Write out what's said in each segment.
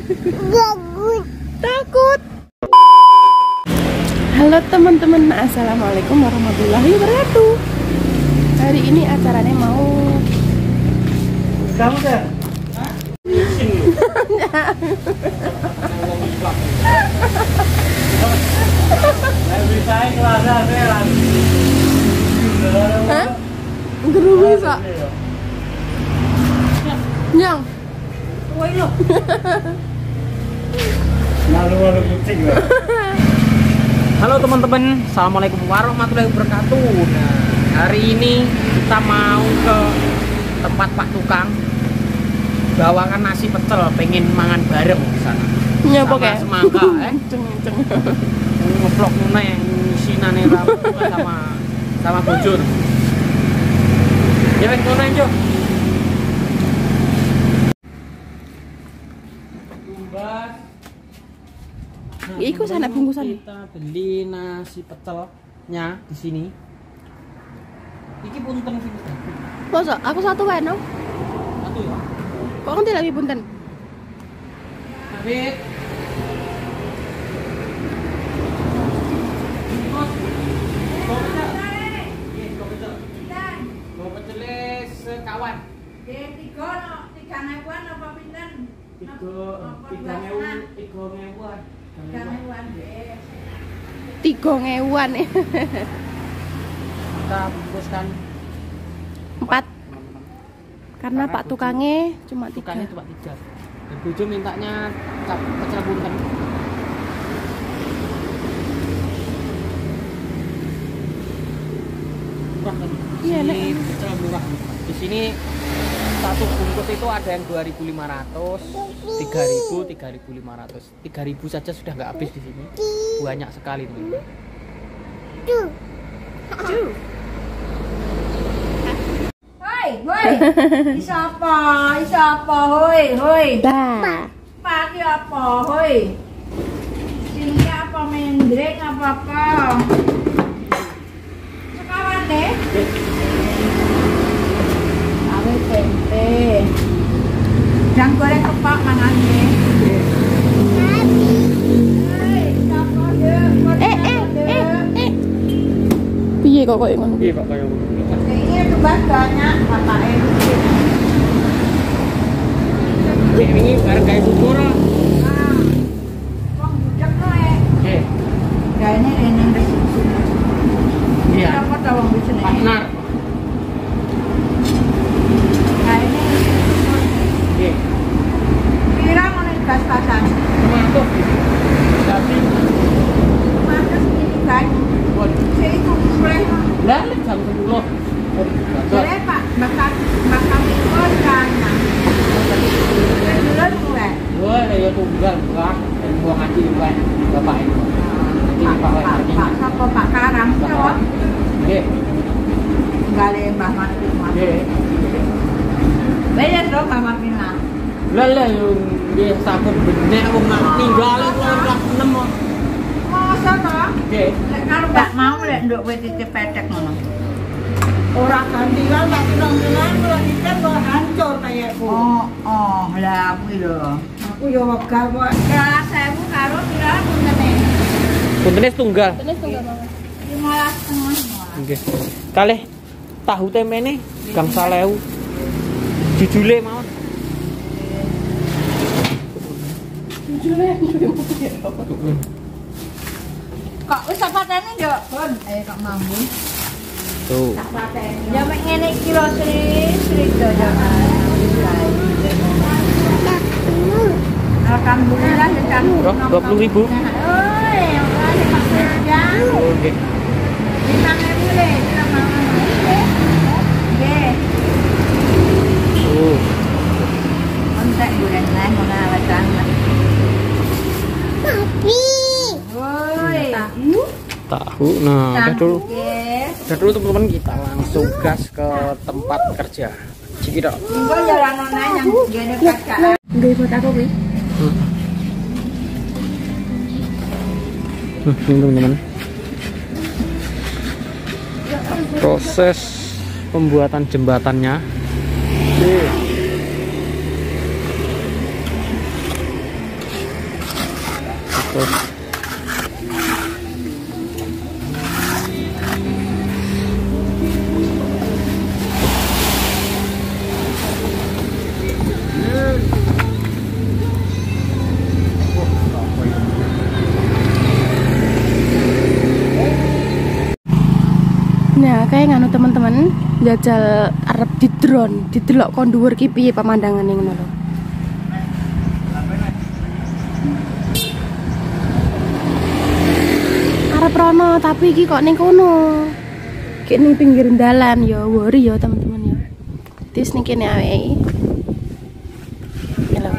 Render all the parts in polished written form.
Takut. Halo teman-teman, assalamualaikum warahmatullahi wabarakatuh. Hari ini acaranya mau kamu deh. Hah? Gerugi kok. Nyang. Woi lo. Lalu kucing. Halo teman-teman, assalamualaikum warahmatullahi wabarakatuh. Nah, hari ini kita mau ke tempat Pak Tukang bawakan nasi pecel, pengen mangan bareng di sana. Nyapa kayak semangka, ngeplok nune sinane sama bojor. Ya wes ngono aja. Tumbas. Nah, Iku sana bungkusan. Kita beli nasi pecelnya di sini. Iki punten sing Masa aku satu wae no. satu ya. Kok nanti lagi punten? Habis. Sekawan. Tiga ribuan apa pinten? Tiga ngewuan. Kita bungkuskan 4. Karena Pak Tukangnya cuma 3. tukangnya cuma 3. Dan bojo mintanya pecel punten. Murah kan? Iya, Ini Nek. pecel murah. Di sini satu bungkus itu ada yang 2.500, 3.000, 3.500. 3.000 saja sudah nggak habis di sini. Banyak sekali teman. Hoi, isa apa, hoi. Dah. Pagi apa, hoi. Sini apa mendreng apa? Sekawan deh. Awe tempe. Jang goreng kepak mangan deh. Hei, siapa deh? Piye kok koyo ngono? Iya Pak kayak Ini tugas banyak, bapak ini bareng kayak bubur. Wong budak no Oke. Ya ini resiko. Iya. Siapa tahu wong bisa nih? Partner. Nah ini Oke. pirang ngono pas-pasan. Termasuk tapi Mantes ini kan. buat Saya itu boleh lah jam 10. boleh Pak, bakal ikut kan. Dulu mulai. Gue ya tunggal buat dan buang ngaji buat bapak itu. Nanti Pak siapa Pak Karang siapa? Oke. Gale Mbah Martin. Oke. Bayar dong Mbah Martin lah. Lah yung dia sabun benek aku nak tinggal kelas 6. Masa toh? Oke. Lek kalau gak mau lek nduk wis titip petek ngono. Ora gantian tak bilang-bilang kalau kita kok hancur kayakku. Lah kuwi lho. Aku ya wegah kok. Ya 1000 karo pira puntene? Puntennya tunggal. Tenis tunggal banget. 15,5. Oke. Kalih tahu tempe nih gangsal 1000. Jujule mawon. Kok wis tak pateni yo, Bon? Kok mambu. Tuh. Tak pateni. Ya mek ngene iki lho, Sri do ya. Alhamdulillah ya kan. 20.000. Oi, ora dipakai ya. Oke. 5.000 le, kita mangan. Nggih. Tuh. Entek goreng lah ngono alasan. Woi. Tahu. Nah, udah dulu. Nggih. Udah dulu teman-teman, kita langsung gas ke tempat kerja. Cikidot. Engko jalan ana yang gene kacaan. Nggih buat aku kuwi. Ini teman-teman, proses pembuatan jembatannya. Tuh. Nah, kayak nganu teman-teman, jajal arep di drone, didelok kon dhuwur ki piye pemandangane ngono lho. Arep rono tapi iki kok ning kono. Ki ning pinggir dalan ya, wori ya teman-teman ya. Tis ning kene awake. Halo.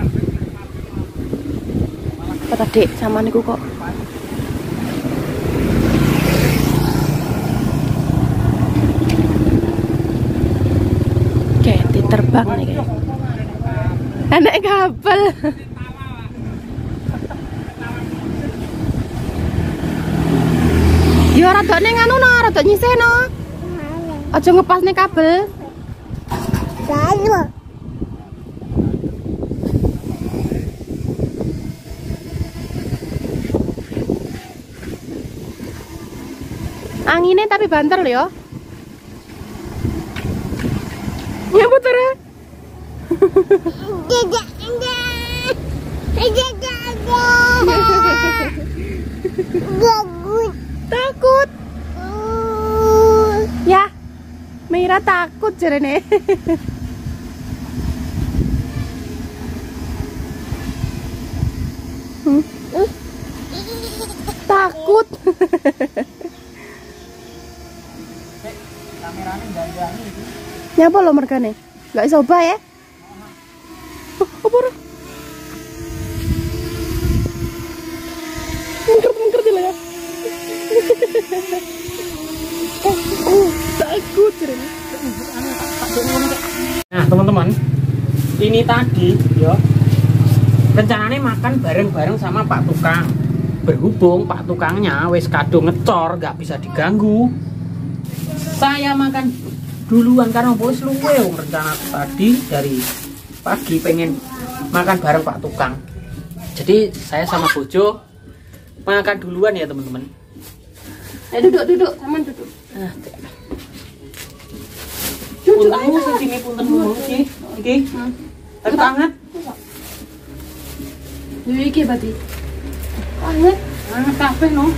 Apa Dik, sama niku kok. Terbang nih kayak anak kapal. Yo rada ning anu no, rada nyiseno. Aja ngepas ning kabel. Sayo. Anginnya tapi banter lho yo. Ya putar ya. Takut. Ya, Mira takut jarene. Takut. Kameranya gandani itu. Nyapa lo mergane? Gak coba ya? Apa ora? Mungker dia ya. Takut jarene. Nah teman-teman, ini tadi ya rencananya makan bareng-bareng sama Pak Tukang. Berhubung Pak Tukangnya wes kado ngecor, nggak bisa diganggu. Saya makan duluan karena bos luwe rencana tadi dari pagi pengen makan bareng Pak Tukang. Jadi saya sama Bojo makan duluan ya teman-teman. Duduk, taman duduk. Puntenmu sini puntenmu iki. Tapi hangat. Iki berarti. Hangat kabeh no.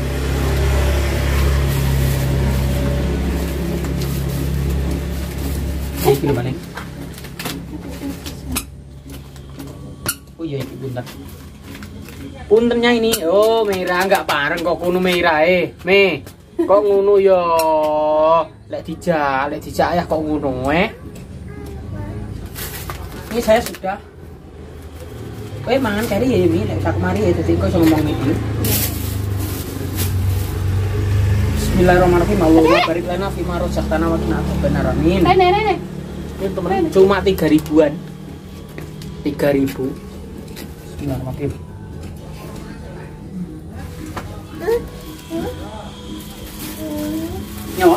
Iki balik. Oh iya iki punten. Puntennya ini, oh Mira nggak pareng kok kuno Mira Me. Kok ngono yo? Lek dijak ya kok ngono Ini saya sudah. Mangan kari ya Mi, lek sak mari ya dadi kok iso ngomong iki. Bismillahirrahmanirrahim. Allahumma barik lana fima razaqtana wa qina adzabannar. Amin. Rene. Ini temen cuma 3.000-an. 3.000. Bismillahirrahmanirrahim. Nyawa.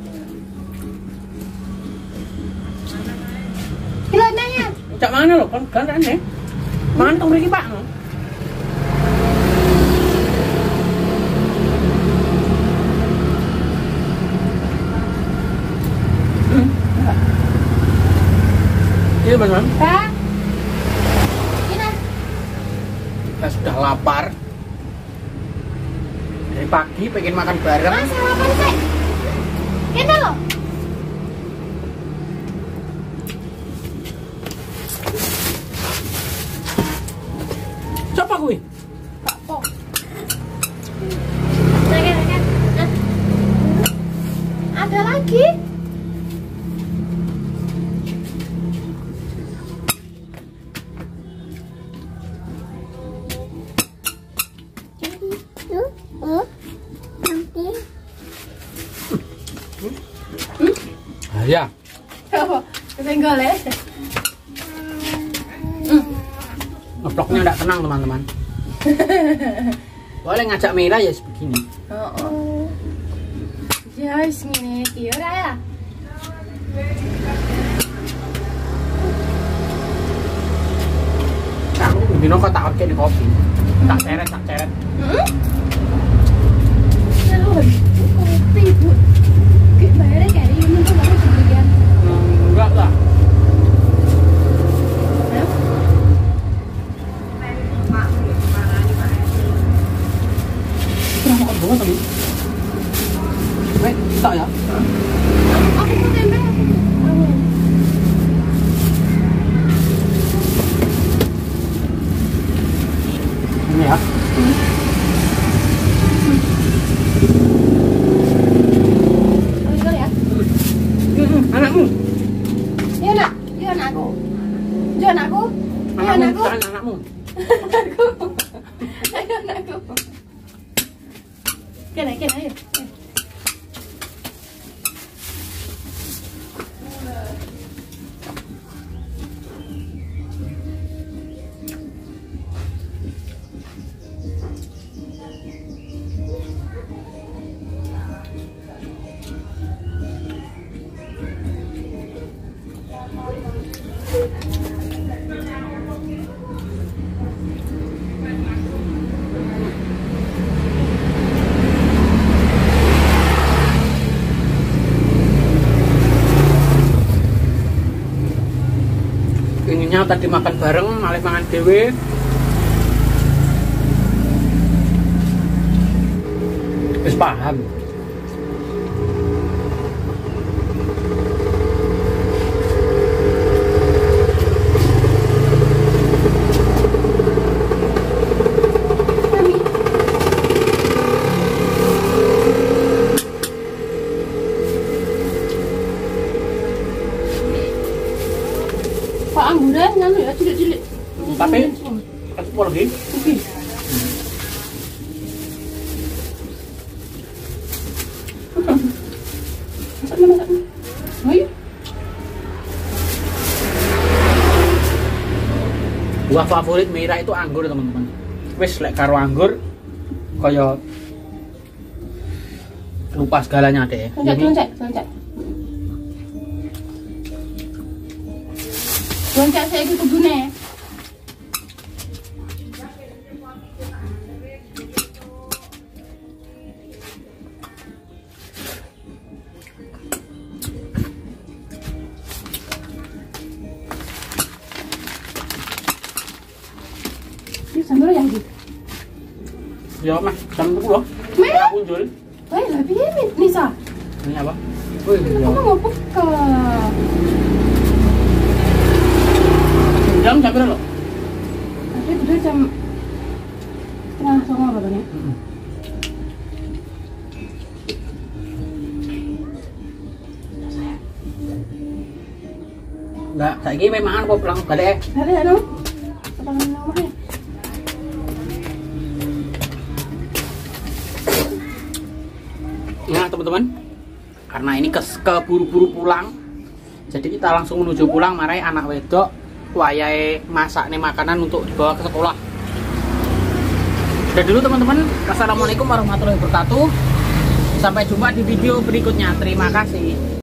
Kilananya. Cak mana lo? Kan rene. Mangan tong mriki Pak. Iya teman-teman. Kita sudah lapar. Dari pagi pengen makan bareng. Mas, sarapan sih. Kene lho. Siapa kuwi? Pak Po. Ada lagi? Ya. Kesenggol ya. Ngeploknya enggak tenang teman-teman. Boleh ngajak Mira ya sebegini. Oh. Ya wis ngene iki ora ya. Aku dino kok tak oke di kopi. Tak ceret. Kopi bu. Kayak bayarnya kayak ini tuh baru sebagian. Enggak lah. Kenapa kok bawa tadi? Tak ya? Aku mau tempe. Ini ya. Ambil ya. Anakmu. Iya nak, iya anakku. Iya anakku. Iya anakku. Anakmu. Ayo anakku. Kena, ayo. Inginnya tadi makan bareng, malah mangan dewe. Wis paham. Pak angguran nganu ya cilik-cilik. Tapi aku lagi. Oke. Masak. Ayo. Buah favorit Mira itu anggur, teman-teman. Wis lek karo anggur kaya lupa segalanya deh. Loncak. Loncak saya ikut kebunnya. Ini sambal yang gitu. Ya, Mas, jam 10. Meh? Aku jual. Wah, lebih ini Nisa. Ini apa? Wih, ya. Kamu mau buka? Jam berapa lo? Tapi udah jam setengah songo katanya. Enggak, saiki memang aku pulang balik. Balik ya dong. Sepangan nomornya. Nah, teman-teman, karena ini keburu-buru pulang, jadi kita langsung menuju pulang. Marai anak wedok wayahe masak nih makanan untuk dibawa ke sekolah. Udah dulu teman-teman. Wassalamualaikum warahmatullahi wabarakatuh. Sampai jumpa di video berikutnya. Terima kasih.